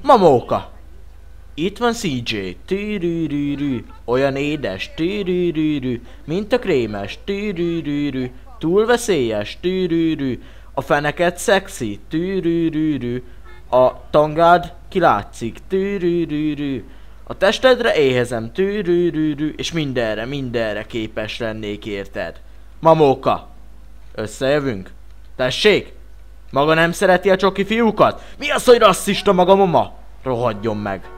Mamóka! Itt van CJ, tűrűrűrű, olyan édes, tűrűrűrű, mint a krémes, tűrűrűrű, túl veszélyes, tűrűrű, a feneket szexi, tűrűrűrű, a tangád kilátszik, tűrűrűrű, a testedre éhezem, tűrűrűrű, és mindenre képes lennék, érted? Mamóka! Összejövünk? Tessék! Maga nem szereti a csoki fiúkat? Mi az, hogy rasszista maga, mama? Rohadjon meg!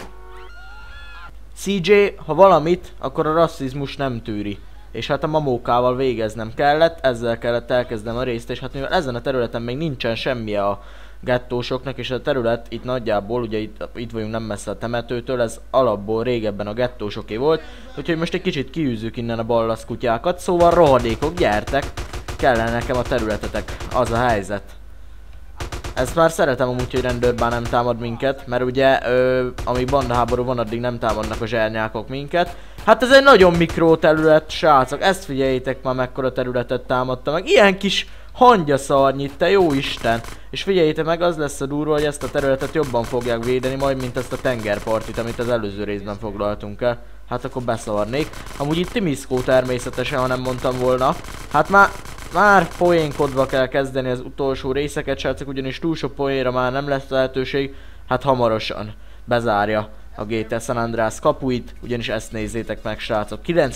CJ, ha valamit, akkor a rasszizmus nem tűri. És hát a mamókával végeznem kellett, ezzel kellett elkezdenem a részt, és hát mivel ezen a területen még nincsen semmi a gettósoknak, és a terület itt nagyjából, ugye itt vagyunk nem messze a temetőtől, ez alapból régebben a gettósoké volt, úgyhogy most egy kicsit kiűzzük innen a ballasz kutyákat, szóval rohadékok, gyertek! Kellene nekem a területetek, az a helyzet. Ezt már szeretem amúgy, hogy rendőrbán nem támad minket, mert ugye amíg bandaháború van, addig nem támadnak a zsernyákok minket. Hát ez egy nagyon mikro terület, srácok, ezt figyeljétek már, mekkora területet támadta meg. Ilyen kis hangyaszarnyit, te jó Isten! És figyeljétek meg, az lesz a durva, hogy ezt a területet jobban fogják védeni majd, mint ezt a tengerpartit, amit az előző részben foglaltunk el. Hát akkor beszarnék. Amúgy itt Timiszkó természetesen, ha nem mondtam volna. Hát már poénkodva kell kezdeni az utolsó részeket, srácok, ugyanis túl sok poénra már nem lesz lehetőség. Hát hamarosan bezárja a GTA San Andreas kapuit, ugyanis ezt nézzétek meg, srácok,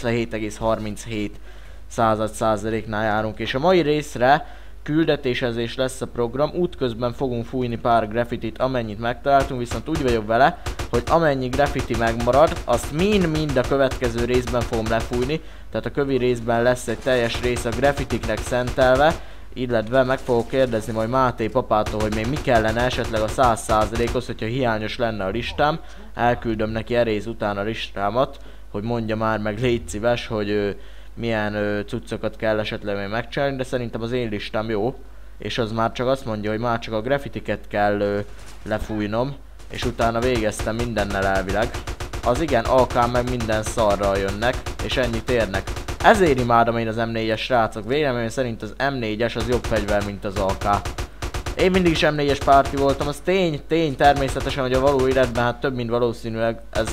97,37%-nál járunk, és a mai részre küldetésezés lesz a program, útközben fogunk fújni pár graffitit, amennyit megtaláltunk, viszont úgy vagyok vele, hogy amennyi graffiti megmarad, azt mind a következő részben fogom lefújni, tehát a kövi részben lesz egy teljes rész a graffitiknek szentelve, illetve meg fogok kérdezni majd Máté papától, hogy még mi kellene esetleg a 100%-hoz, hogyha hiányos lenne a listám, elküldöm neki erész után a listámat, hogy mondja már meg, légy szíves, hogy milyen cuccokat kell esetleg még megcsinálni, de szerintem az én listám jó, és az már csak azt mondja, hogy már csak a graffitiket kell lefújnom, és utána végeztem mindennel elvileg. Az igen, AK meg minden szarral jönnek, és ennyit érnek. Ezért imádom én az M4-es, srácok, véleményem szerint az M4-es az jobb fegyver, mint az AK. Én mindig is M4-es párti voltam, az tény természetesen, hogy a való életben hát több mint valószínűleg ez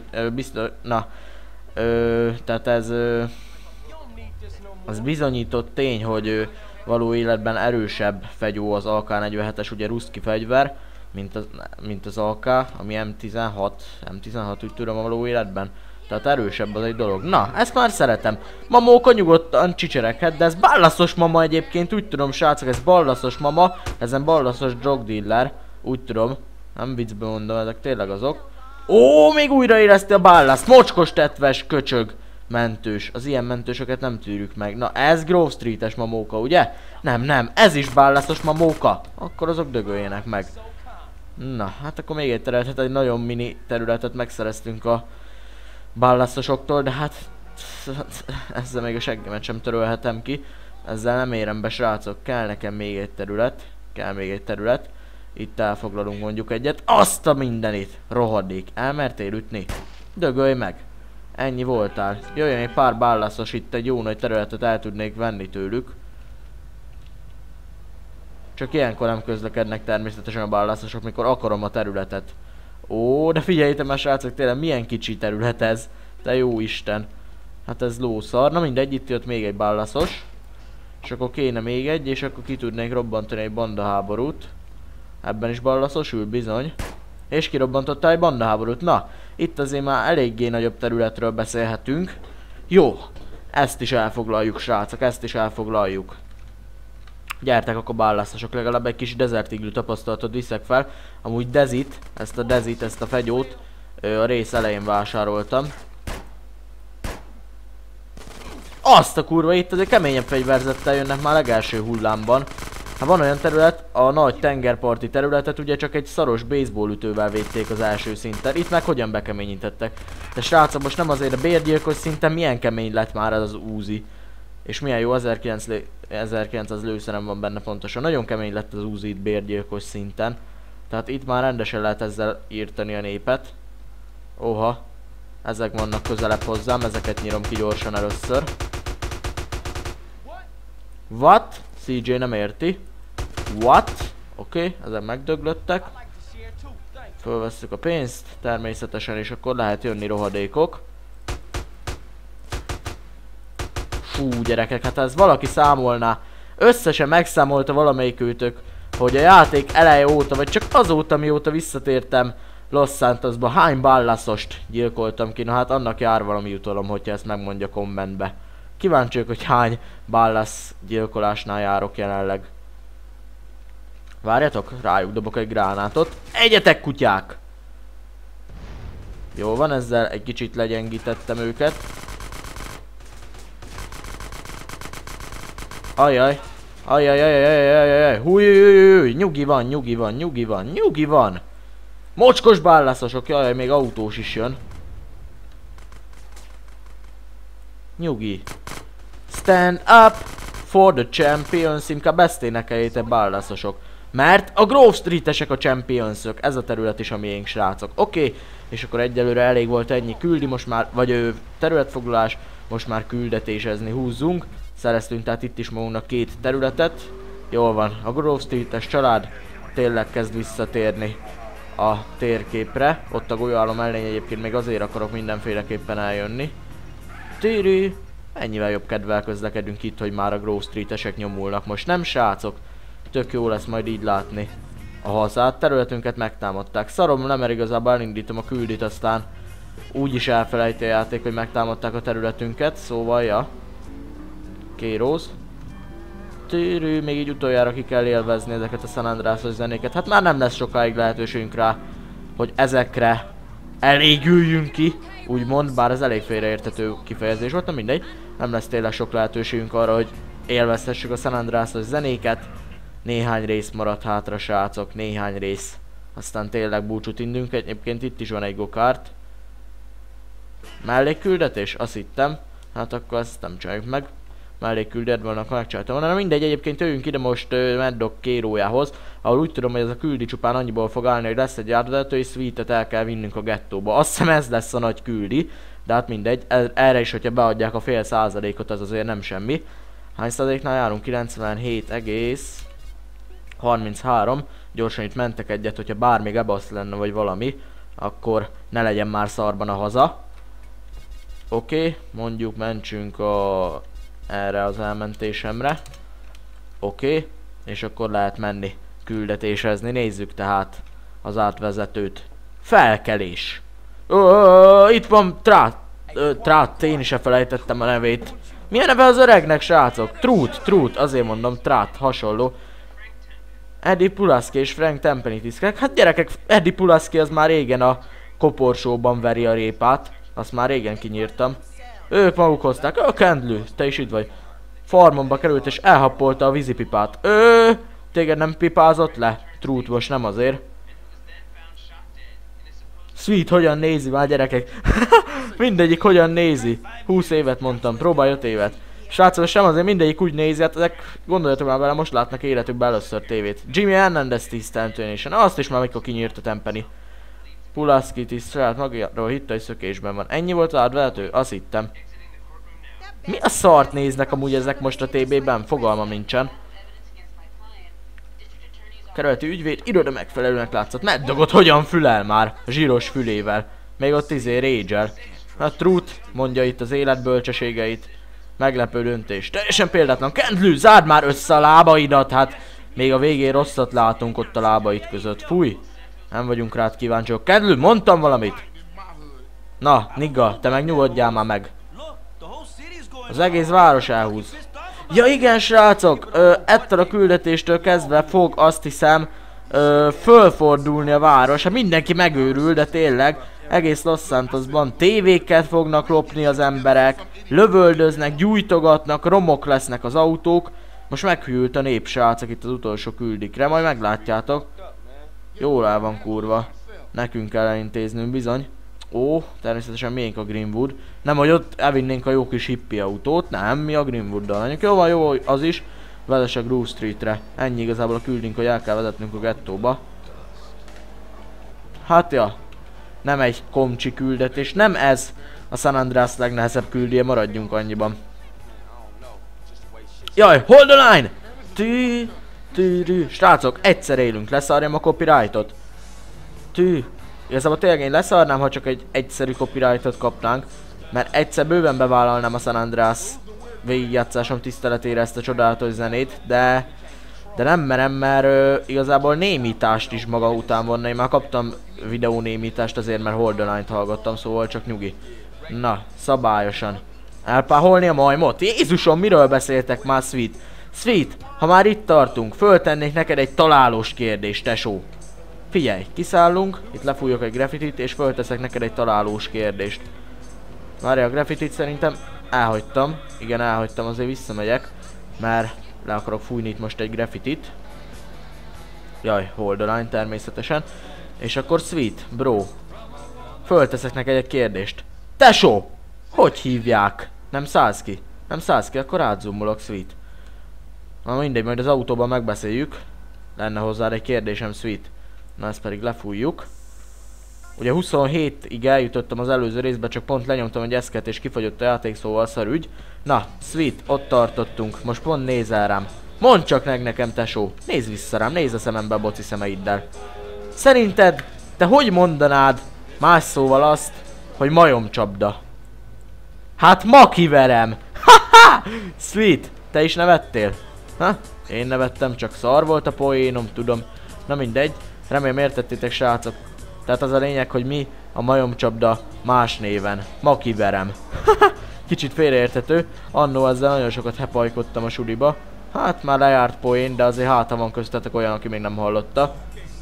tehát ez az bizonyított tény, hogy való életben erősebb fegyó az AK-47-es, ugye ruszki fegyver, mint az AK, ami M16 úgy tudom a való életben. Tehát erősebb az egy dolog. Na, ezt már szeretem. Mamóka nyugodtan csicsereghet, de ez ballaszos mama egyébként, úgy tudom, srácok, ez ballaszos mama, ezen ballaszos drogdealer, úgy tudom. Nem viccbe mondom, ezek tényleg azok. Ó, még újraéleszti a ballaszt, mocskos tetves köcsög. Mentős. Az ilyen mentősöket nem tűrjük meg. Na, ez Grove Street-es mamóka, ugye? Nem, ez is ballaszos mamóka. Akkor azok dögöljenek meg. Na, hát akkor még egy területet, egy nagyon mini területet megszereztünk a ballaszosoktól, de hát ezzel még a seggemet sem törölhetem ki. Ezzel nem érem be, srácok, kell nekem még egy terület. Itt elfoglalunk mondjuk egyet. Azt a mindenit! Rohadék, elmertél ütni? Dögölj meg! Ennyi voltál. Jöjjön egy pár ballaszos, itt egy jó nagy területet el tudnék venni tőlük. Csak ilyenkor nem közlekednek természetesen a ballaszosok, mikor akarom a területet. Ó, de figyeljétek már, srácok, tényleg milyen kicsi terület ez. Te jó Isten. Hát ez lószar. Na mindegy, itt jött még egy ballaszos. És akkor kéne még egy, és akkor ki tudnék robbantani egy bandaháborút. Ebben is ballaszos ül, bizony. És kirobbantotta egy bandaháborút. Na, itt azért már eléggé nagyobb területről beszélhetünk. Jó, ezt is elfoglaljuk, srácok, ezt is elfoglaljuk. Gyertek akkor ballaszosok, legalább egy kis Desert Eagle tapasztalatot viszek fel. Amúgy ezt a fegyót a rész elején vásároltam. Azt a kurva, itt azért keményebb fegyverzettel jönnek már legelső hullámban. Hát van olyan terület, a nagy tengerparti területet ugye csak egy szaros baseball ütővel védték az első szinten. Itt meg hogyan bekeményítettek. De srácok, most nem azért a bérgyilkos szinten milyen kemény lett már ez az Uzi. És milyen jó, 1900 lőszerem van benne pontosan. Nagyon kemény lett az Uzi itt bérgyilkos szinten. Tehát itt már rendesen lehet ezzel írtani a népet. Oha. Ezek vannak közelebb hozzám, ezeket nyírom ki gyorsan először. What? CJ nem érti. What? Oké, ezek megdöglöttek. Fölvesszük a pénzt, természetesen, és akkor lehet jönni rohadékok. Fú, gyerekek, hát ez valaki számolná. Összesen megszámolta valamelyikőtök, hogy a játék eleje óta, vagy csak azóta, mióta visszatértem Los Santosba, hány Ballasost gyilkoltam ki. Na hát annak jár valami jutalom, hogyha ezt megmondja kommentbe. Kíváncsiak, hogy hány Ballas gyilkolásnál járok jelenleg. Várjatok, rájuk dobok egy gránátot. Egyetek, kutyák! Jó van, ezzel egy kicsit legyengítettem őket. Ajjaj. Ajjajajajajajajaj. Hújjjjjjjjj. Nyugi van, nyugi van, nyugi van, nyugi van. Mocskos bállászosok, jaj, még autós is jön. Nyugi. Stand up for the champions. Inkább ezt énekeljétek, bállászosok. Mert a Grove Street-esek a championsok. Ez a terület is a miénk, srácok. Oké. És akkor egyelőre elég volt ennyi küldi, most már, vagy területfoglalás. Most már küldetésezni húzzunk. Szereztünk tehát itt is magunknak 2 területet. Jól van, a Grove Street-es család tényleg kezd visszatérni a térképre. Ott a golyóállom mellény egyébként még azért akarok mindenféleképpen eljönni. Tűrű! Ennyivel jobb kedvel közlekedünk itt, hogy már a Grove Street-esek nyomulnak. Most nem, srácok? Tök jó lesz majd így látni a hazát. Területünket megtámadták. Szarom, nem, mert igazából elindítom a küldit, aztán úgyis elfelejti a játék, hogy megtámadták a területünket. Szóval, ja. Kéróz. Tűrű, még így utoljára ki kell élvezni ezeket a San Andreas-os zenéket. Hát már nem lesz sokáig lehetőségünk rá, hogy ezekre elégüljünk ki. Úgymond, bár ez elég félreérthető kifejezés volt, na mindegy. Nem lesz tényleg sok lehetőségünk arra, hogy élvezhessük a San Andreas-os zenéket. Néhány rész maradt hátra, srácok, néhány rész. Aztán tényleg búcsút indünk, egyébként itt is van egy go-kart. Mellékküldetés? Azt hittem. Hát akkor ezt nem csináljuk meg. Mellékküldet vannak, megcsináltam volna. Na mindegy, egyébként jöjjünk ide most Mad Dog kérójához, ahol úgy tudom, hogy ez a küldi csupán annyiból fog állni, hogy lesz egy átvezetői suite-et el kell vinnünk a gettóba. Azt hiszem ez lesz a nagy küldi, de hát mindegy, erre is, hogyha beadják a fél százalékot, az azért nem semmi. Hány százaléknál járunk? 97,33. Gyorsan itt mentek egyet, hogyha bármi gebasz lenne vagy valami, akkor ne legyen már szarban a haza. Oké, mondjuk mentsünk erre az elmentésemre. Oké, és akkor lehet menni küldetésezni. Nézzük tehát az átvezetőt. Felkelés. Itt van Trát, én is elfelejtettem a nevét. Milyen neve az öregnek, srácok? Truth, azért mondom, Trát, hasonló. Eddie Pulaski és Frank Tempenitis. Hát gyerekek, Eddie Pulaski az már régen a koporsóban veri a répát. Azt már régen kinyírtam. Ők maguk hozták. A Kendlő, te is itt vagy. Farmomba került és elhappolta a vízipipát. Téged nem pipázott le? Truth, most nem azért. Sweet, hogyan nézi már, gyerekek? Mindegyik hogyan nézi. 20 évet mondtam, próbálj 5 évet. Srácok, sem azért mindegyik úgy nézi, hát ezek, gondoljatok már vele, most látnak életükben először tévét. Jimmy Hernandez tiszteltőnésen, azt is már mikor kinyírt a Tempeni. Pulaski tisztelt magáról hitt, hogy szökésben van. Ennyi volt az átvezető? Azt hittem. Mi a szart néznek amúgy ezek most a TB-ben? Fogalmam nincsen. Kerületi ügyvéd, iroda megfelelőnek látszott. Mad Dogot hogyan fülel már? Zsíros fülével. Még ott rage-el. Hát Truth mondja itt az élet bölcsességeit. Meglepő döntés. Teljesen példátlan. Kendlő, zárd már össze a lábaidat, hát még a végén rosszat látunk ott a lábaid között. Fúj. Nem vagyunk rád kíváncsiak. Kendlő, mondtam valamit? Na, nigga, te meg nyugodjál már meg. Az egész város elhúz. Ja igen, srácok, ettől a küldetéstől kezdve fog, azt hiszem, fölfordulni a város. Hát mindenki megőrül, de tényleg, egész Los Santosban tévéket fognak lopni az emberek, lövöldöznek, gyújtogatnak, romok lesznek az autók. Most meghűlt a nép, srácok, itt az utolsó küldikre, majd meglátjátok. Jól el van kurva. Nekünk kell elintéznünk bizony. Ó, természetesen miénk a Greenwood. Nem, hogy ott elvinnénk a jó kis hippie autót, nem, mi a Greenwooddal menjünk. Jó van, jó, az is. Vezess a Grove Streetre. Ennyi igazából a küldünk, hogy el kell vezetnünk a gettóba. Hát ja. Nem egy komcsi küldetés, nem ez a San Andreas legnehezebb küldje, maradjunk annyiban. Jaj, hold the line! Srácok, egyszer élünk, leszarjam a copyrightot. Tű. Igazából tényleg én leszarnám, ha csak egy egyszerű copyrightot kapnánk. Mert egyszer bőven bevállalnám a San Andreas végigjátszásom tiszteletére ezt a csodálatos zenét, de nem merem, mert igazából némítást is maga után vonna. Én már kaptam videó némítást azért, mert Hold the Line-t hallgattam, szóval csak nyugi. Na, szabályosan. Elpáholni a majmot? Jézusom, miről beszéltek már, Sweet? Sweet, ha már itt tartunk, föltennék neked egy találós kérdést, tesó. Figyelj, kiszállunk, itt lefújok egy graffitit, és fölteszek neked egy találós kérdést. Várj, a graffitit szerintem elhagytam. Igen, elhagytam, azért visszamegyek. Mert le akarok fújni itt most egy graffitit. Jaj, Hold the Line természetesen. És akkor Sweet, bro. Fölteszek neked egy kérdést. Tesó! Hogy hívják? Nem szállsz ki? Nem szállsz ki, akkor átzoomolok, Sweet. Na mindegy, majd az autóban megbeszéljük. Lenne hozzá egy kérdésem, Sweet. Na ezt pedig lefújjuk. Ugye 27-ig eljutottam az előző részbe, csak pont lenyomtam egy eszket és kifagyott a játék, szóval szarügy. Na, Sweet, ott tartottunk, most pont nézel rám. Mondd csak meg nekem, tesó, nézz vissza rám, nézz a szemembe a boci szemeiddel. Szerinted, te hogy mondanád más szóval azt, hogy majomcsapda? Hát ma kiverem! Haha! Sweet, te is nevettél? Ha? Én nevettem, csak szar volt a poénom, tudom. Na mindegy, remélem értettétek, srácok. Tehát az a lényeg, hogy mi a majomcsapda más néven. Ma kiverem. Kicsit félreérthető. Annó ezzel nagyon sokat hepajkodtam a suliba. Hát már lejárt poén, de azért háta van köztetek olyan, aki még nem hallotta.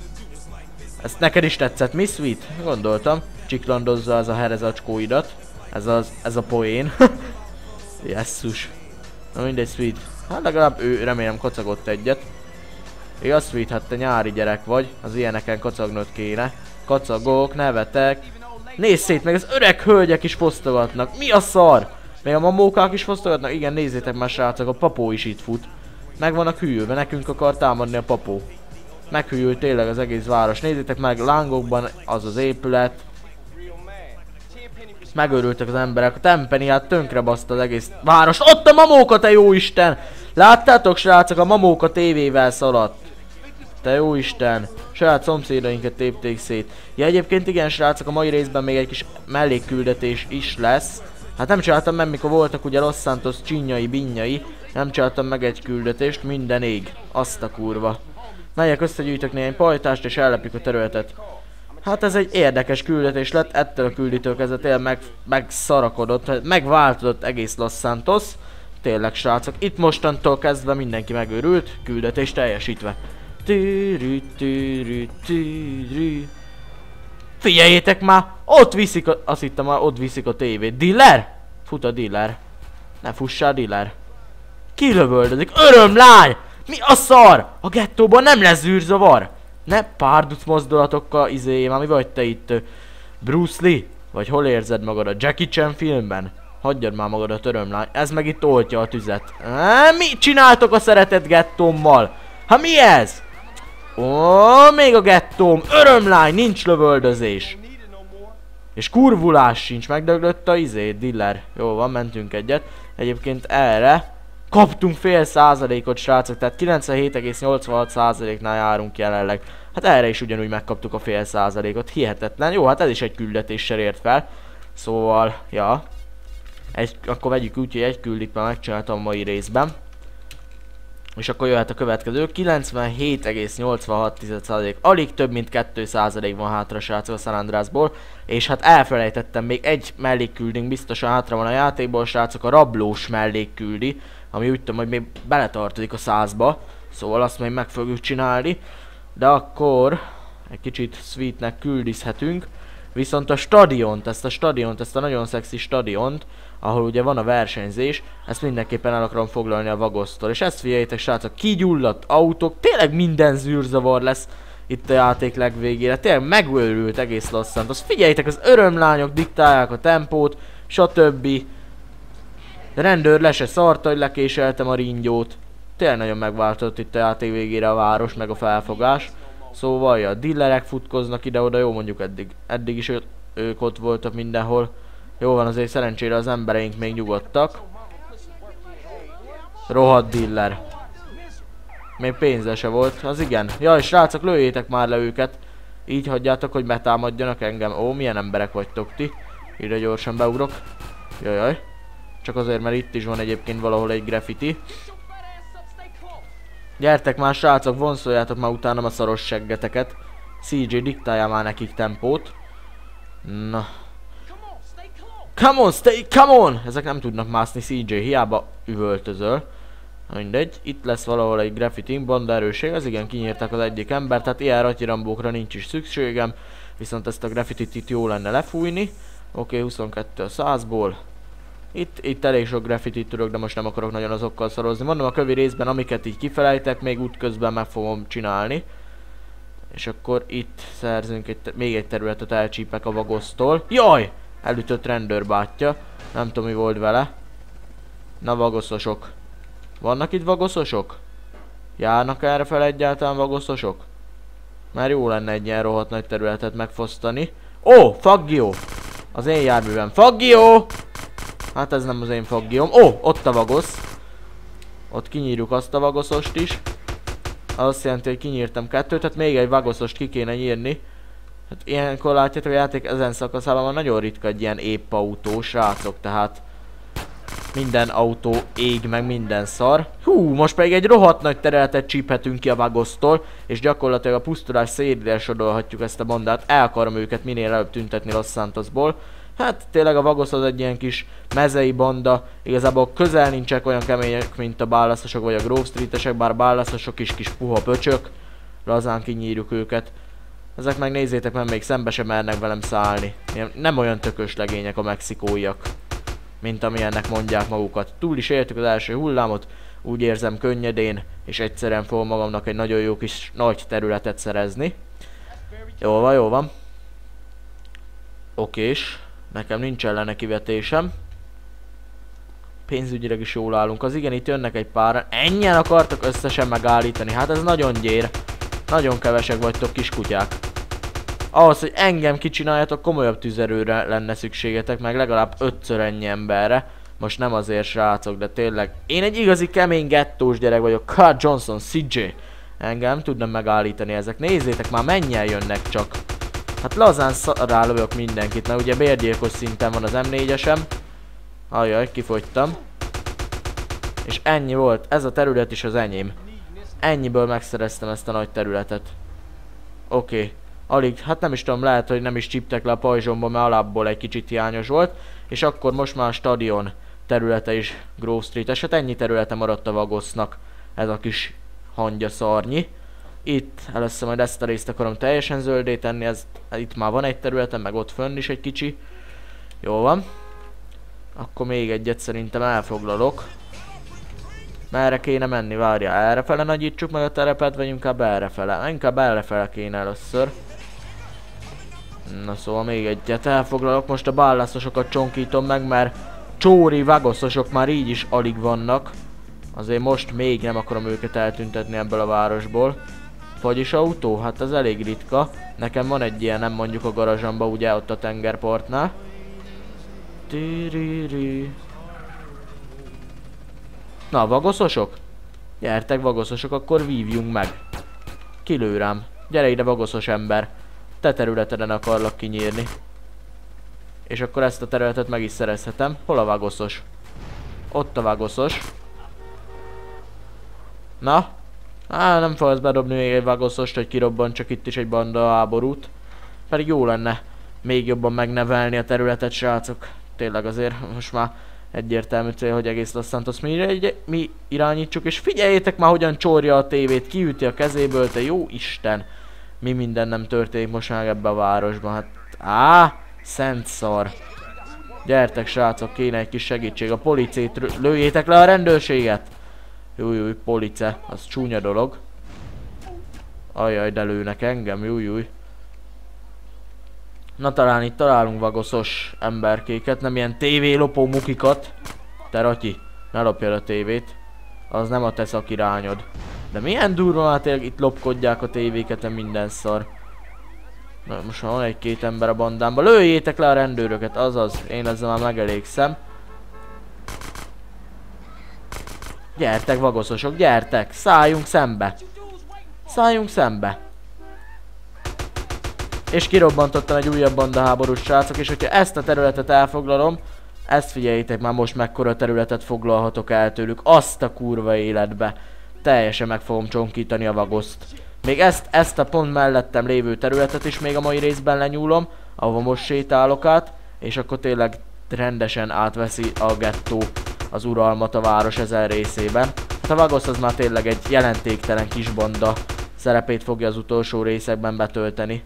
Ezt neked is tetszett, mi, Sweet? Gondoltam. Csiklandozza ez a herezacskóidat. Ez a poén. Jesszus. Na mindegy, Sweet. Hát legalább ő remélem kacagott egyet. Igaz, Sweet, hát te nyári gyerek vagy. Az ilyeneken kacagnod kéne. Kacagok, nevetek. Nézz szét, meg az öreg hölgyek is fosztogatnak. Mi a szar? Még a mamókák is fosztogatnak? Igen, nézzétek már, srácok, a papó is itt fut. Meg vannak hűlve, nekünk akar támadni a papó. Meghűlt tényleg az egész város. Nézzétek meg, lángokban az az épület. Megörültek az emberek. A Tempeni hát tönkre baszta az egész város. Ott a mamóka, te jóisten! Láttátok, srácok, a mamóka tévével szaladt. Te jóisten! Saját szomszédainkat tépték szét. Ja, egyébként igen, srácok, a mai részben még egy kis mellékküldetés is lesz. Hát nem csináltam meg, mikor voltak ugye Los Santos csinyai, binnyai. Nem csináltam meg egy küldetést, minden ég. Azt a kurva. Melyek összegyűjtök néhány pajtást és ellepjük a területet. Hát ez egy érdekes küldetés lett, ettől a küldítől kezdve tényleg megszarakodott, megváltozott egész Los Santos. Tényleg, srácok, itt mostantól kezdve mindenki megőrült, küldetés teljesítve. Figyeljétek már, ott viszik a, azt hittem már, ott viszik a tévét. Dealer? Fut a dealer. Ne fussál, dealer. Kilövöldözik, örömlány! Mi a szar? A gettóban nem lesz zűrzavar. Ne párduc mozdulatokkal, már mi vagy te itt? Bruce Lee? Vagy hol érzed magad, a Jackie Chan filmben? Hagyjad már magadat, örömlány, ez meg itt oltja a tüzet. Mit csináltok a szeretett gettómmal? Ha mi ez? Ó, még a gettóm, örömlány, nincs lövöldözés. És kurvulás sincs, megdöglött a dealer. Jó van, mentünk egyet. Egyébként erre kaptunk fél százalékot, srácok, tehát 97,86%-nál járunk jelenleg. Hát erre is ugyanúgy megkaptuk a fél százalékot, hihetetlen. Jó, hát ez is egy küldetéssel ért fel. Szóval, ja. Akkor vegyük úgy, hogy egy küldit már megcsináltam a mai részben. És akkor jöhet a következő, 97,86%, alig több mint 2% van hátra, srácok, a San Andreasból. És hát elfelejtettem, még egy mellékküldünk biztosan hátra van a játékból, srácok, a rablós mellékküldi, ami úgy tudom, hogy még beletartozik a 100-ba, szóval azt még meg fogjuk csinálni. De akkor egy kicsit Sweetnek küldizhetünk. Viszont a stadiont, ezt a nagyon szexi stadiont, ahol ugye van a versenyzés, ezt mindenképpen el akarom foglalni a Vagosztól. És ezt figyeljétek, srácok, kigyulladt autók, tényleg minden zűrzavar lesz itt a játék legvégére. Tényleg megőrült egész Los Santos. Figyeljétek, az örömlányok diktálják a tempót, stb. De rendőr le se szarta, hogy lekéseltem a ringyót. Tényleg nagyon megváltozott itt a játék végére a város, meg a felfogás. Szóval a dealerek futkoznak ide-oda, jó, mondjuk eddig is ők ott voltak mindenhol. Jó van, azért szerencsére az embereink még nyugodtak. Rohadt dealer. Még pénze se volt, az igen. Jaj, srácok, lőjétek már le őket. Így hagyjátok, hogy betámadjanak engem. Ó, milyen emberek vagytok ti. Ide gyorsan beugrok. Jajjaj. Csak azért, mert itt is van egyébként valahol egy graffiti. Gyertek már srácok, vonszoljátok már utánam a szaros seggeteket. CJ, diktáljál már nekik tempót. Na. Come on, stay, come on! Ezek nem tudnak mászni, CJ, hiába üvöltözöl. Mindegy, itt lesz valahol egy graffiti, banda erőség, az igen, kinyírták az egyik embert, tehát ilyen ratyirambókra nincs is szükségem. Viszont ezt a graffitit itt jó lenne lefújni. Oké, 22 a 100-ból. Itt elég sok graffitit tudok, de most nem akarok nagyon azokkal szarozni. Mondom, a kövi részben, amiket így kifelejtek, még útközben meg fogom csinálni. És akkor itt szerzünk még egy területet, elcsípek a vagosztól. Jaj! Elütött rendőrbátyja. Nem tudom, mi volt vele. Na, vagoszosok. Vannak itt vagoszosok? Járnak erre fel egyáltalán vagoszosok? Már jó lenne egy ilyen rohadt nagy területet megfosztani. Ó, Faggio! Az én járművem. Faggio! Hát ez nem az én Faggiom. Ó, ott a vagosz. Ott kinyírjuk azt a vagoszost is. Azt jelenti, hogy kinyírtam kettőt, tehát még egy vagoszost ki kéne nyírni. Hát ilyenkor látjátok, a játék ezen szakaszában van nagyon ritka egy ilyen épp autó, srácok, tehát minden autó ég, meg minden szar. Hú, most pedig egy rohadt nagy területet csíphetünk ki a vagosztól, és gyakorlatilag a pusztulás szélére sorolhatjuk ezt a bandát. El akarom őket minél előbb tüntetni Los Santosból. Hát tényleg a vagosz az egy ilyen kis mezei banda, igazából közel nincsenek olyan kemények, mint a bállaszosok vagy a Grove Streetesek, bár bállaszosok is kis puha pöcsök. Lazán kinyírjuk őket. Ezek meg nézzétek, mert még szembe sem mernek velem szállni. Nem olyan tökös legények a mexikóiak, mint amilyennek mondják magukat. Túl is éltük az első hullámot, úgy érzem könnyedén, és egyszerűen fogom magamnak egy nagyon jó kis nagy területet szerezni. Jó van, jó van. Okés. Nekem nincs ellene kivetésem. Pénzügyileg is jól állunk. Az igen, itt jönnek egy páran. Ennyien akartak összesen megállítani. Hát ez nagyon gyér. Nagyon kevesek vagytok, kiskutyák. Ahhoz, hogy engem kicsináljatok, komolyabb tüzerőre lenne szükségetek, meg legalább 5-ször ennyi emberre. Most nem azért, srácok, de tényleg. Én egy igazi kemény gettós gyerek vagyok. Carl Johnson, CJ. Engem tudnam megállítani ezek. Nézzétek már, mennyien jönnek csak. Hát lazán rálövök mindenkit, mert ugye bérgyilkos szinten van az M4-esem. Ajjaj, kifogytam. És ennyi volt, ez a terület is az enyém. Ennyiből megszereztem ezt a nagy területet. Oké. Alig, hát nem is tudom, lehet, hogy nem is csíptek le a pajzsomba, mert alapból egy kicsit hiányos volt. És akkor most már a stadion területe is Grove Street-es. Hát ennyi területe maradt a vagosznak. Ez a kis hangya szarnyi. Itt először majd ezt a részt akarom teljesen zöldé tenni, itt már van egy területen, meg ott fönn is egy kicsi. Jó van. Akkor még egyet szerintem elfoglalok. Merre kéne menni, várja, errefele nagyítsuk meg a terepet, vagy inkább errefele? Inkább errefele kéne először. Na szóval még egyet elfoglalok, most a bállaszosokat csonkítom meg, mert csóri vagoszosok már így is alig vannak. Azért most még nem akarom őket eltüntetni ebből a városból. Fagyis autó? Hát ez elég ritka. Nekem van egy ilyen, nem mondjuk a garázsamba, ugye ott a tengerpartnál. Na, vagoszosok? Gyertek, vagoszosok, akkor vívjunk meg. Kilő rám. Gyere ide, vagoszos ember. Te területeden akarlak kinyírni. És akkor ezt a területet meg is szerezhetem. Hol a vagoszos? Ott a vagoszos. Na? Á, nem fogsz bedobni még egy vagoszost, hogy kirobban csak itt is egy banda háborút. Pedig jó lenne még jobban megnevelni a területet, srácok. Tényleg azért most már egyértelmű cél, hogy egész Los Santos mi irányítsuk. És figyeljétek már, hogyan csorja a tévét, kiüti a kezéből, te jó Isten. Mi minden nem történik most már ebbe a városban, hát. Á, szent szar. Gyertek, srácok, kéne egy kis segítség. A policét lőjétek le, a rendőrséget. Jújjúj, police, az csúnya dolog. Ajjaj, de lőnek engem, jújjúj. Na talán itt találunk vagoszos emberkéket, nem ilyen tévélopó mukikat. Te Ratyi, ne lopjad a tévét. Az nem a te szakirányod. De milyen durva, hát tényleg itt lopkodják a tévéket, minden szar. Na most már van egy-két ember a bandámban. Lőjétek le a rendőröket, azaz, én ezzel már megelégszem. Gyertek, vagoszosok, gyertek! Szálljunk szembe! Szálljunk szembe! És kirobbantottam egy újabb bandaháborút, srácok, és hogyha ezt a területet elfoglalom, ezt figyeljétek már most mekkora területet foglalhatok el tőlük, azt a kurva életbe. Teljesen meg fogom csonkítani a Vagoszt. Még ezt a pont mellettem lévő területet is még a mai részben lenyúlom, ahova most sétálok át, és akkor tényleg rendesen átveszi a gettó az uralmat a város ezen részében. Hát a Vagosz az már tényleg egy jelentéktelen kis banda szerepét fogja az utolsó részekben betölteni.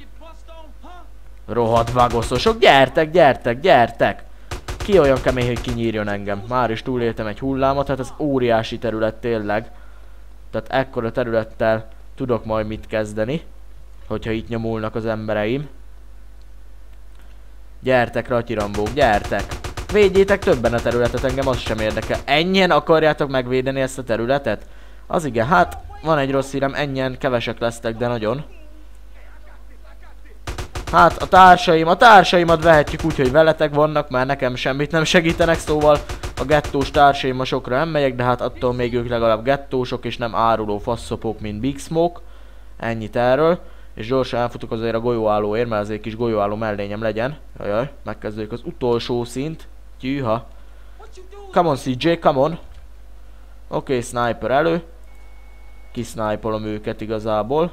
Rohadt Vagoszosok, gyertek, gyertek, gyertek! Ki olyan kemény, hogy kinyírjon engem? Már is túléltem egy hullámot, hát ez óriási terület tényleg. Tehát ekkora területtel tudok majd mit kezdeni, hogyha itt nyomulnak az embereim. Gyertek, ratyirambók, gyertek! Védjétek többen a területet, engem az sem érdekel. Ennyien akarjátok megvédeni ezt a területet? Az igen, hát van egy rossz hírem, ennyien kevesek lesztek, de nagyon. Hát a társaimat vehetjük úgy, hogy veletek vannak, már nekem semmit nem segítenek, szóval a gettós társaim sokra nem megyek, de hát attól még ők legalább gettósok és nem áruló faszopók, mint Big Smoke. Ennyit erről. És gyorsan elfutok azért a golyóállóért, mert azért kis golyóálló mellényem legyen. Jajjaj, megkezdődik az utolsó szint. Tyűha. Come on CJ, come on. Oké, sniper elő. Kisnipolom őket igazából.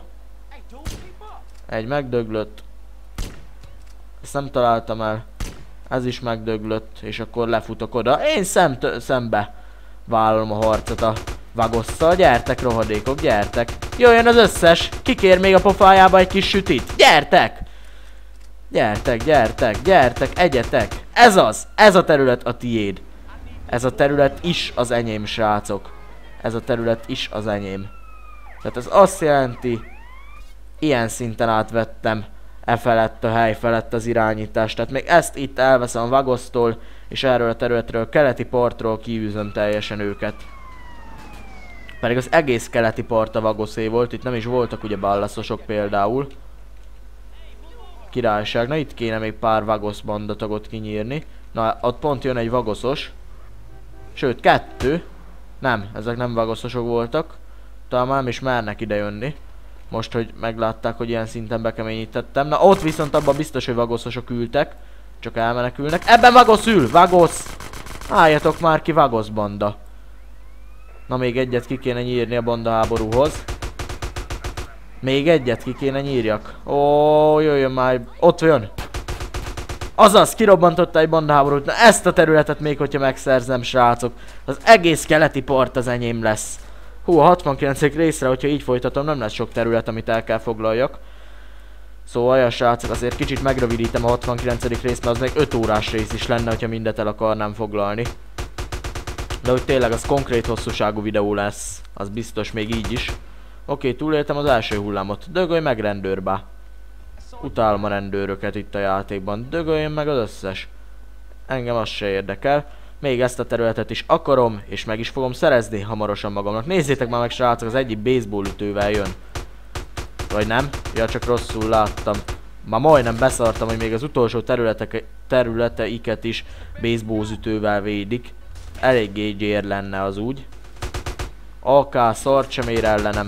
Egy megdöglött. Ezt nem találtam el. Ez is megdöglött, és akkor lefutok oda. Én szembe vállalom a harcot a Vagosszal. Gyertek, rohadékok, gyertek. Jöjjön az összes. Kikér még a pofájába egy kis sütit. Gyertek! Gyertek, gyertek, gyertek, egyetek. Ez az! Ez a terület a tiéd. Ez a terület is az enyém, srácok. Ez a terület is az enyém. Tehát ez azt jelenti, ilyen szinten átvettem felett a hely felett az irányítást. Tehát még ezt itt elveszem a Vagosztól, és erről a területről, keleti partról kiűzöm teljesen őket. Pedig az egész keleti part a Vagoszé volt, itt nem is voltak ugye ballaszosok például. Királyság, na itt kéne még pár Vagosz bandatagot kinyírni. Na, ott pont jön egy Vagoszos. Sőt, 2. Nem, ezek nem Vagoszosok voltak. Talán már nem is mernek ide jönni. Most, hogy meglátták, hogy ilyen szinten bekeményítettem. Na, ott viszont abban biztos, hogy Vagoszosok ültek. Csak elmenekülnek. Ebben Vagosz ül! Vagosz! Álljatok már ki, Vagosz banda. Na, még egyet ki kéne nyírni a bandaháborúhoz. Még egyet ki kéne nyírjak. Ó, jöjjön már. Ott jön. Azaz, kirobbantotta egy bandaháborút. Na, ezt a területet még, hogyha megszerzem, srácok. Az egész keleti part az enyém lesz. Hú, a 69. részre, hogyha így folytatom, nem lesz sok terület, amit el kell foglaljak. Szóval olyan, srácok, azért kicsit megrövidítem a 69. részt, mert az még 5 órás rész is lenne, hogyha mindet el akarnám foglalni. De hogy tényleg az konkrét hosszúságú videó lesz, az biztos még így is. Oké, túléltem az első hullámot. Dögölj meg, rendőrbá. Utálom a rendőröket itt a játékban. Dögöljön meg az összes. Engem az se érdekel. Még ezt a területet is akarom, és meg is fogom szerezni hamarosan magamnak. Nézzétek már meg, srácok, az egyik baseball ütővel jön. Vagy nem? Ja, csak rosszul láttam. Már majdnem beszartam, hogy még az utolsó területeiket is baseball ütővel védik. Eléggé gyér lenne az úgy. AK szart sem ér ellenem.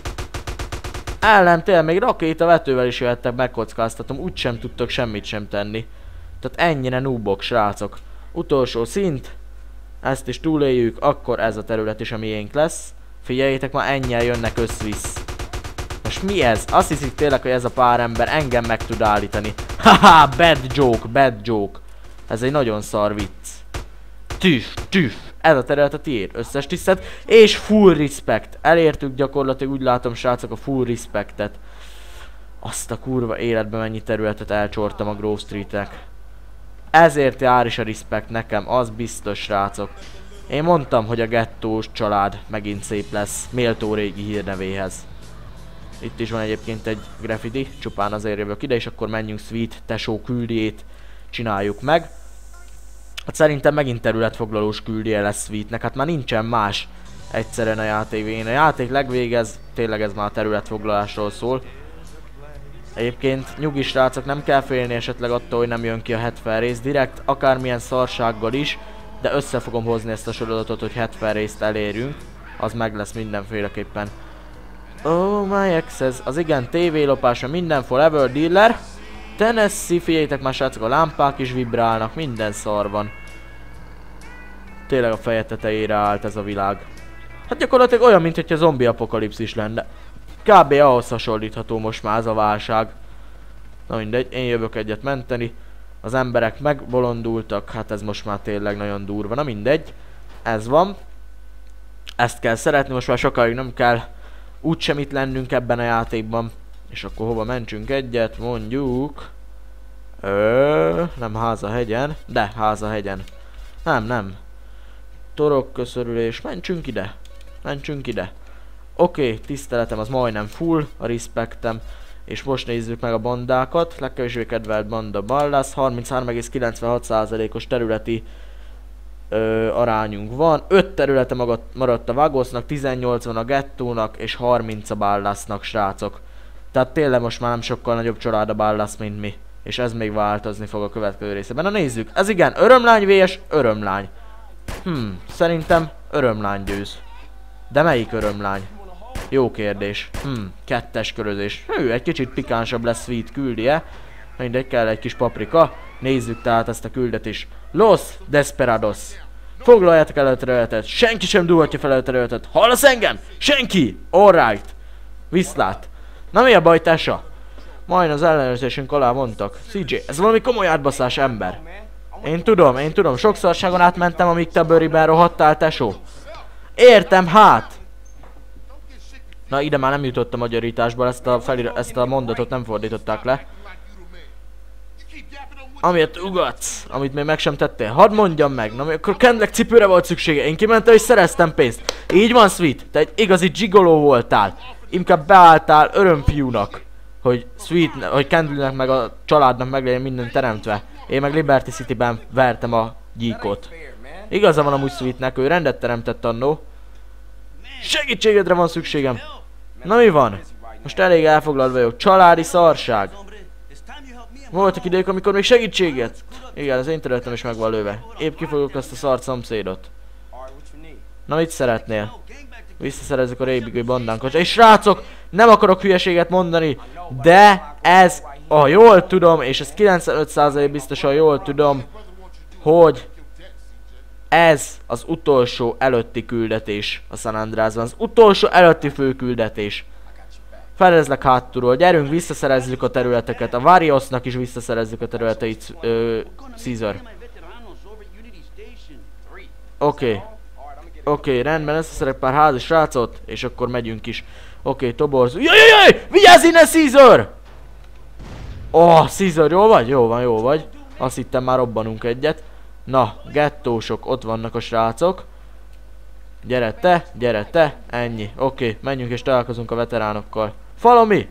Tényleg még rakétavetővel is jöhettek, megkockáztatom, úgysem tudtok semmit sem tenni. Tehát ennyire noobok, srácok. Utolsó szint. Ezt is túléljük, akkor ez a terület is a miénk lesz. Figyeljétek, már ennyien jönnek összvisz. Most mi ez? Azt hiszik tényleg, hogy ez a pár ember engem meg tud állítani. Haha, bad joke, bad joke. Ez egy nagyon szar vicc. Tüf. Ez a terület a tiéd, összes tisztelt, és full respect. Elértük gyakorlatilag, úgy látom, srácok, a full respectet. Azt a kurva életben mennyi területet elcsortam a Grove Streetnek. Ezért jár is a respect nekem, az biztos, srácok. Én mondtam, hogy a gettós család megint szép lesz, méltó régi hírnevéhez. Itt is van egyébként egy graffiti, csupán azért jövök ide, és akkor menjünk Sweet tesó küldjét, csináljuk meg. Hát szerintem megint területfoglalós küldje lesz Sweetnek, hát már nincsen más egyszerűen a játék végén. A játék legvégez, tényleg ez már a területfoglalásról szól. Egyébként nyugi, srácok, nem kell félni esetleg attól, hogy nem jön ki a 70 rész direkt, akármilyen szarsággal is, de össze fogom hozni ezt a sorozatot, hogy 70 részt elérjünk. Az meg lesz mindenféleképpen. Oh my access. Az igen, tévélopása, minden forever dealer. Tennessee, figyeljétek már srácok, a lámpák is vibrálnak, minden szar van. Tényleg a feje tetejére állt ez a világ. Hát gyakorlatilag olyan, mint hogyha zombi apokalipszis lenne. Kb. Ahhoz hasonlítható most már ez a válság. Na mindegy, én jövök egyet menteni. Az emberek megbolondultak, hát ez most már tényleg nagyon durva. Na mindegy, ez van. Ezt kell szeretni, most már sokáig nem kell úgysem itt lennünk ebben a játékban. És akkor hova mentsünk egyet, mondjuk... nem Házahegyen, de Házahegyen. Nem. Torokköszörülés, mentsünk ide. Mentsünk ide. Oké, tiszteletem az majdnem full, a respektem. És most nézzük meg a bandákat. Legkevésbé kedvelt banda Ballas, 33,96%-os területi arányunk van. 5 területe maradt a Vagosnak, 18 van a Gettónak, és 30 a Ballasnak, srácok. Tehát tényleg most már nem sokkal nagyobb család a Ballas, mint mi. És ez még változni fog a következő részében. Na nézzük, ez igen, örömlány vs. örömlány. Szerintem örömlány győz. De melyik örömlány? Jó kérdés. Kettes körözés. Egy kicsit pikánsabb lesz, Sweet küldi-e. Mindegy, kell egy kis paprika. Nézzük tehát ezt a küldetést. Los Desperados. Foglaljátok el a területet. Senki sem dughatja fel a területet. Hallasz engem? Senki! Alright. Viszlát. Na mi a baj, tesa? Majd az ellenőrzésünk alá mondtak. CJ, ez valami komoly átbaszás, ember. Én tudom. Sokszorságon átmentem, amíg te bőriben rohadtál, tesó. Értem, hát. Na ide már nem jutott a magyarításból, ezt a mondatot nem fordították le. Amiért ugatsz, amit még meg sem tettél, hadd mondjam meg, na akkor Kendlek cipőre volt szüksége, én kimentem és szereztem pénzt. Így van, Sweet, te egy igazi gigoló voltál. Inkább beálltál örömfiúnak, hogy Kendlnek meg a családnak meg legyen minden teremtve. Én meg Liberty City-ben vertem a gyíkot. Igaza van amúgy Sweetnek, ő rendet teremtett annó. Segítségedre van szükségem. Na mi van? Most elég elfoglalt vagyok. Családi szarság. Voltak idők, amikor még segítséget. Igen, az én területem is meg van lőve. Épp kifogok azt a szart szomszédot. Na mit szeretnél? Visszaszerezzük a régi bandánkat. És srácok, nem akarok hülyeséget mondani, de ez, jól tudom, és ez 95% biztosan jól tudom, hogy ez az utolsó előtti küldetés a San Andreasban. Az utolsó előtti főküldetés. Fedezlek hátulról, gyerünk, visszaszerezzük a területeket. A Variosnak is visszaszerezzük a területeit, Caesar. Oké, rendben, összeszerek pár házi srácot, és akkor megyünk is. Oké, toborzó. Jaj! Vigyázz innen, Caesar! Caesar, jól vagy? Jó vagy. Azt hittem már robbanunk egyet. Na, gettósok, ott vannak a srácok. Gyere te, ennyi. Oké, menjünk és találkozunk a veteránokkal. Follow me!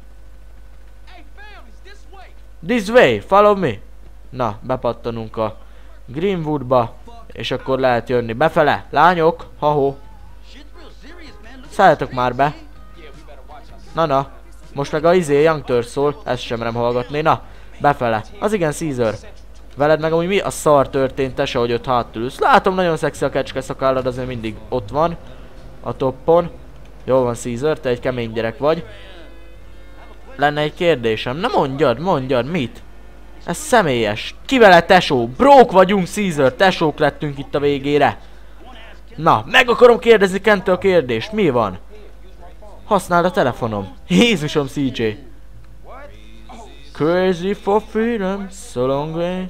This way, follow me! Na, bepattanunk a Greenwoodba, és akkor lehet jönni befele. Lányok, ha-ho! Szálljatok már be! Na, most meg a Youngtör szól, ezt sem nem hallgatni. Na, befele. Az igen, Caesar. Veled meg amúgy mi a szar történt, te se, hogy ott hátul ülsz. Látom, nagyon szexi a kecske szakállad, azért mindig ott van. A toppon. Jól van, Caesar, te egy kemény gyerek vagy. Lenne egy kérdésem. Na mondjad, mit? Ez személyes. Ki vele, tesó? Brók vagyunk, Caesar, tesók lettünk itt a végére. Na, meg akarom kérdezni Kentől a kérdést. Mi van? Használd a telefonom. Jézusom, CJ. Crazy for freedom, so long way.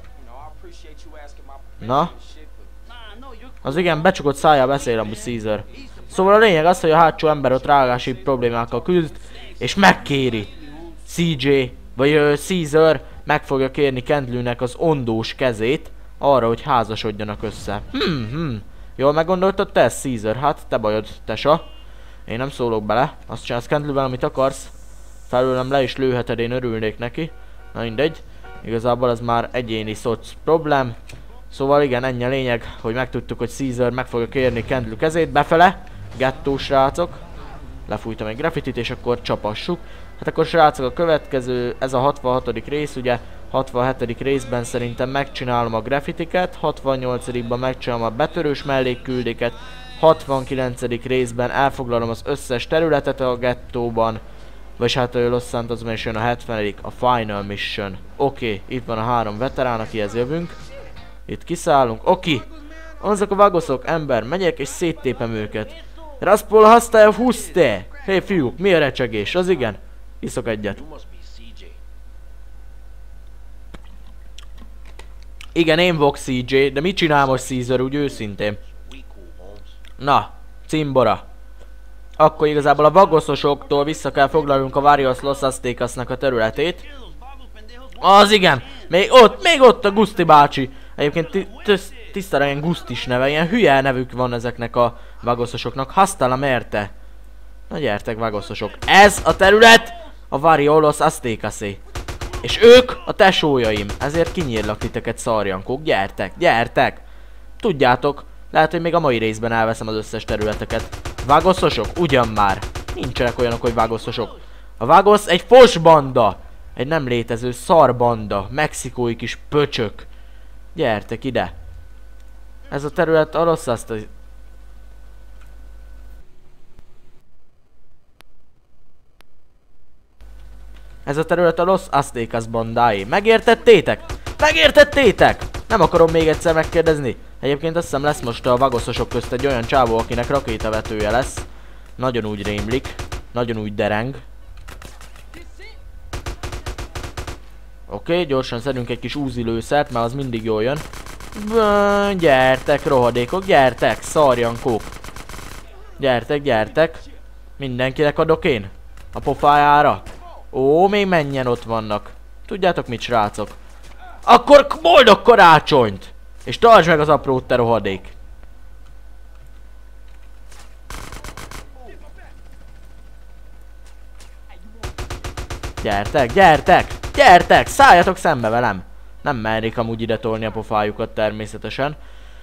Na? Az igen, becsukott szájjal beszél amúgy Caesar. Szóval a lényeg az, hogy a hátsó ember ott rágási problémákkal küzd, és megkéri CJ, vagy Caesar meg fogja kérni Kendlőnek az ondós kezét arra, hogy házasodjanak össze. Jól meggondoltad te ezt, Caesar? Hát te bajod, tesa. Én nem szólok bele. Azt csinálsz Kendlővel, amit akarsz. Felőlem le is lőheted, én örülnék neki. Na mindegy. Igazából ez már egyéni szoc problém. Szóval igen, ennyi a lényeg, hogy megtudtuk, hogy Caesar meg fogja kérni Kendlő kezét befele. Gettó srácok. Lefújtam egy graffitit, és akkor csapassuk. Hát akkor srácok, a következő, ez a 66. rész, ugye 67. részben szerintem megcsinálom a graffitiket, 68-ban megcsinálom a betörős mellékküldéket, 69. részben elfoglalom az összes területet a gettóban. Vagy hát a Los Santosban is jön a 70. a Final Mission. Oké, itt van a 3 veterán, akihez jövünk. Itt kiszállunk. Oké. Azok a vagoszok, ember, megyek és széttépem őket. Raspol használja húzte! Hé fiúk, mi a recsegés? Az igen? Iszok egyet. Igen, én vagyok CJ, de mit csinál most Caesar úgy őszintén? Na, cimbora. Akkor igazából a vagoszosoktól vissza kell foglalnunk a Varios Los Aztecasnak a területét. Az igen! Még ott a Gusti bácsi. Egyébként tisztára ilyen Gustis neve, ilyen hülye nevük van ezeknek a vagoszosoknak. Hasta la merte. Na gyertek vagoszosok. Ez a terület a Varios Los Aztecasé. És ők a tesójaim. Ezért kinyírlak titeket, szarjankók. Gyertek, gyertek! Tudjátok, lehet, hogy még a mai részben elveszem az összes területeket. Vagoszosok? Ugyan már. Nincsenek olyanok, hogy vagoszosok. A vagosz egy fosbanda. Egy nem létező szarbanda. Mexikói kis pöcsök. Gyertek ide. Ez a terület a Los Aztecas. Ez a terület a Los Aztecas bandáé. Megértettétek? Megértettétek? Nem akarom még egyszer megkérdezni. Egyébként azt hiszem lesz most a vagoszosok közt egy olyan csávó, akinek rakétavetője lesz. Nagyon úgy rémlik. Nagyon úgy dereng. Oké, gyorsan szedünk egy kis úzilőszert, mert az mindig jól jön. Gyertek, rohadékok, gyertek, szarjankók. Gyertek, gyertek. Mindenkinek adok én? A pofájára? Ó, még menjen ott vannak. Tudjátok mit, srácok? Akkor boldog karácsonyt! És tartsd meg az aprót, te rohadék! Gyertek, gyertek! Gyertek! Szálljatok szembe velem! Nem mernék amúgy ide tolni a pofájukat természetesen.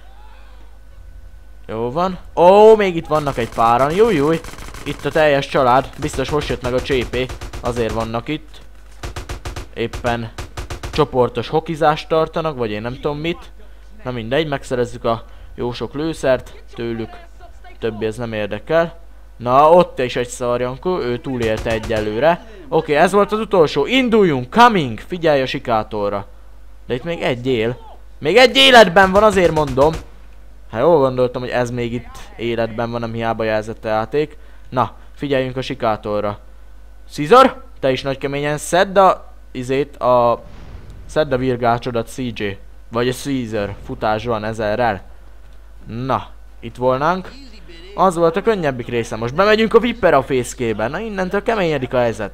Jó van. Ó, még itt vannak egy páran. Jújjúj! Itt a teljes család. Biztos most jött meg a csépé. Azért vannak itt. Éppen csoportos hokizást tartanak, vagy én nem tudom mit. Na mindegy, megszerezzük a jó sok lőszert tőlük. Többi ez nem érdekel. Na, ott is egy szarjankó, ő túlélte egyelőre. Oké, ez volt az utolsó. Induljunk, coming! Figyelj a sikátorra. De itt még egy él. Még egy életben van, azért mondom. Hát jól gondoltam, hogy ez még itt életben van, nem hiába jelzett a játék. Na, figyeljünk a sikátorra. Caesar, te is nagy keményen szedd a szedd a virgácsodat, CJ. Vagy a Caesar, futás van ezerrel. Na, itt volnánk. Az volt a könnyebbik része. Most bemegyünk a Viper a fészkébe. Na, innentől keményedik a helyzet.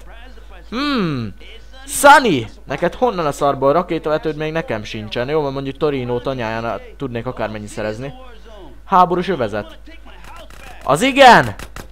Sunny! Neked honnan a szarból rakétavetőd még nekem sincsen. Jó, mondjuk Torinót anyáján tudnék akármennyi szerezni. Háborús övezet. Az igen!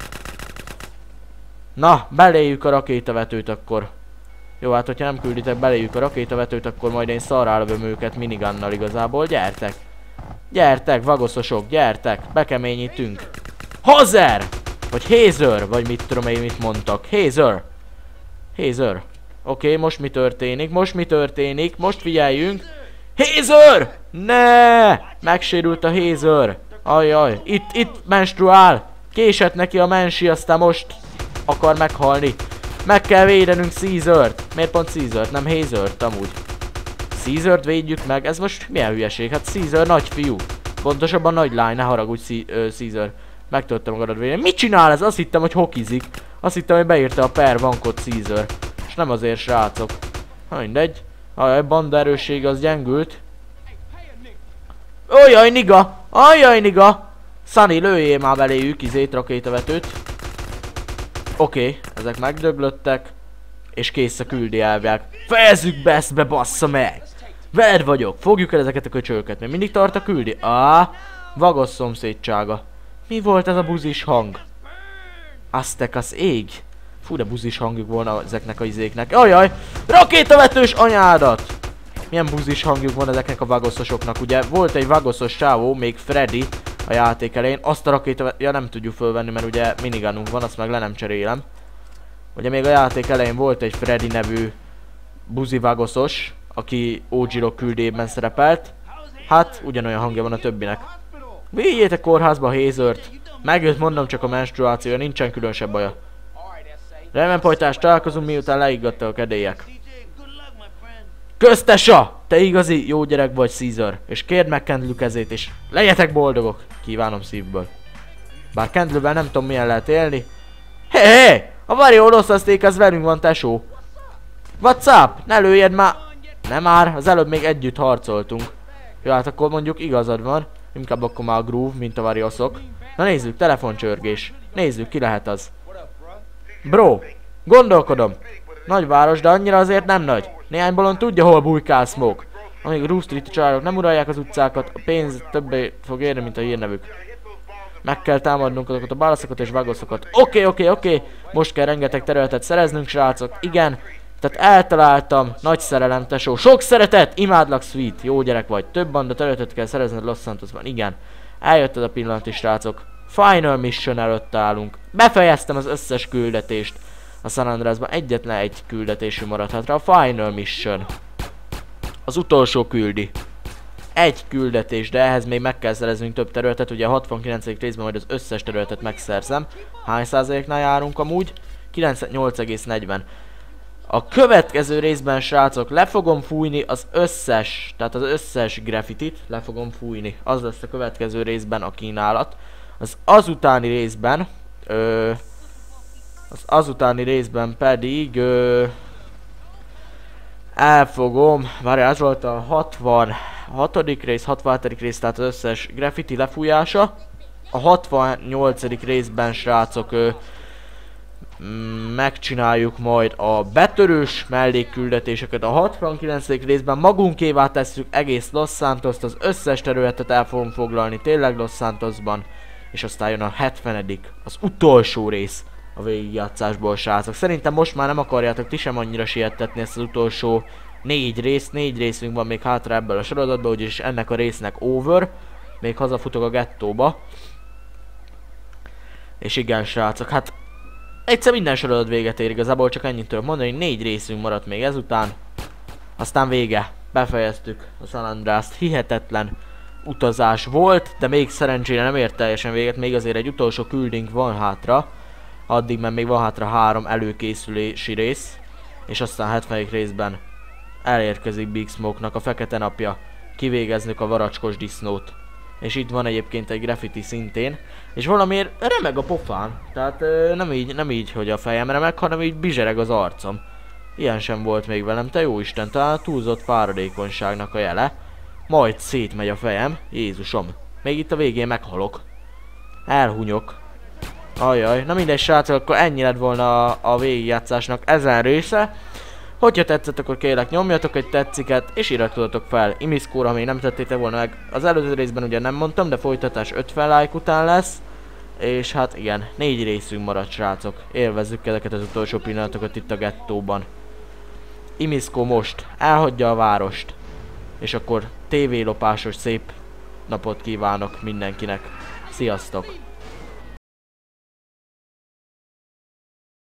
Na, beléjük a rakétavetőt akkor. Jó, hát hogyha nem külditek beléjük a rakétavetőt, akkor majd én szarrá lövöm őket minigunnal igazából. Gyertek! Gyertek, vagoszosok, gyertek! Bekeményítünk! Hazer! Vagy Hazer! Vagy mit tudom én, mit mondtak. Hazer! Hazer! Oké, most mi történik? Most mi történik? Most figyeljünk! Hazer! Ne! Megsérült a Hazer! Ajjaj, itt menstruál! Késett neki a mensi, aztán most akar meghalni. Meg kell védenünk Caesart. Miért pont Caesart? Nem Hazert amúgy. Caesart védjük meg. Ez most milyen hülyeség? Hát Caesar nagy fiú. Pontosabban nagy lány, ne haragudj Caesar. Megtöltem magadat védeni. Mit csinál ez? Azt hittem, hogy hokizik. Azt hittem, hogy beírta a per vankot Caesar. És nem azért, srácok. Ha mindegy. Ajaj, banda erőssége az gyengült. Ojjaj, niga! Ajjaj, niga! Sunny, lőjél már beléjük rakétavetőt. Oké, ezek megdöglöttek. És kész a küldi elvileg. Fejezzük be ezt be, bassza meg! Veled vagyok, fogjuk el ezeket a köcsöket. Még mindig tart a küldi. Vagos szomszédsága. Mi volt ez a buzis hang? Aztecas ég. Fú, de buzis hangjuk volna ezeknek a izéknek. Ajaj! Rakétavetős anyádat! Milyen buzis hangjuk van ezeknek a vagoszosoknak. Ugye volt egy vagoszos csávó, még Freddy a játék elején. Azt a rakétavetőt... Ja, nem tudjuk fölvenni, mert ugye minigununk van, azt meg le nem cserélem. Ugye még a játék elején volt egy Freddy nevű buzi vagoszos, aki OG-Rock küldében szerepelt. Hát, ugyanolyan hangja van a többinek. Vigyétek kórházba a Hazert. Megjött, mondom, csak a menstruáció, nincsen különösebb baja. Rendben, pajtás, találkozunk, miután leiggatta a kedélyek. Köztesa! Te igazi jó gyerek vagy, Caesar, és kérd meg Kendall kezét, és legyetek boldogok! Kívánom szívből. Bár Kendallvel nem tudom, milyen lehet élni. Hé! A Wario Loszaszték az velünk van, tesó! What's up? Ne lőjed már! Nem már, az előbb még együtt harcoltunk. Jó, hát akkor mondjuk igazad van. Inkább akkor már a Groove, mint a Warioszok. Na nézzük, telefoncsörgés. Nézzük, ki lehet az. Bro, gondolkodom. Nagy város, de annyira azért nem nagy. Néhány bolond tudja, hol bujkál Smoke. Amíg a Roof Street-i családok nem uralják az utcákat, a pénz többé fog érni, mint a hírnevük. Meg kell támadnunk azokat a bálaszokat és vagoszokat. Oké. Most kell rengeteg területet szereznünk, srácok. Igen. Tehát eltaláltam. Nagy szerelem, tesó. Sok szeretet! Imádlak, Sweet. Jó gyerek vagy. Több banda területet kell szerezned Los Santosban. Igen. Eljött ez a pillanat is, srácok. Final mission előtt állunk. Befejeztem az összes küldetést. A San Andreasban egyetlen egy küldetésű maradhat rá. A Final mission. Az utolsó küldi. Egy küldetés, de ehhez még meg kell szereznünk több területet. Ugye a 69. részben majd az összes területet megszerzem. Hány százaléknál járunk amúgy? 98,40. A következő részben, srácok, le fogom fújni az összes, tehát az összes graffitit le fogom fújni. Az lesz a következő részben a kínálat. Az azutáni részben pedig elfogom, várjál, ez volt a 66. rész, 67. rész, tehát az összes graffiti lefújása. A 68. részben, srácok, megcsináljuk majd a betörős mellékküldetéseket. A 69. részben magunkévá tesszük egész Los Santost, az összes területet el fogom foglalni tényleg Los Santosban. És aztán jön a 70. az utolsó rész a végigjátszásból, srácok. Szerintem most már nem akarjátok ti sem annyira siettetni ezt az utolsó 4 részt. 4 részünk van még hátra ebből a sorozatban, úgyis ennek a résznek over. Még hazafutok a gettóba. És igen, srácok, hát egyszer minden sorozat véget ér, igazából csak ennyit tudok mondani, 4 részünk maradt még ezután. Aztán vége. Befejeztük a San Andreast. Hihetetlen utazás volt, de még szerencsére nem ért teljesen véget, még azért egy utolsó küldünk van hátra. Addig, mert még van hátra 3 előkészülési rész. És aztán 70. részben elérkezik Big Smoke-nak a fekete napja. Kivégeznük a varacskos disznót. És itt van egyébként egy graffiti szintén. És valamiért remeg a pofám. Tehát nem így, hogy a fejem remeg, hanem így bizsereg az arcom. Ilyen sem volt még velem, te jó Isten, talán túlzott fáradékonyságnak a jele. Majd szétmegy a fejem, Jézusom. Még itt a végén meghalok. Elhunyok. Ajaj, na mindegy, srácok, akkor ennyi lett volna a végigjátszásnak ezen része. Hogyha tetszett, akkor kérlek nyomjatok egy tetsziket, és iratkozzatok fel Imiszkóra, ha még nem tettétek volna meg. Az előző részben ugye nem mondtam, de folytatás 50 like után lesz. És hát igen, 4 részünk maradt, srácok. Élvezzük ezeket az utolsó pillanatokat itt a gettóban. Imiszkó most elhagyja a várost. És akkor tévélopásos szép napot kívánok mindenkinek. Sziasztok!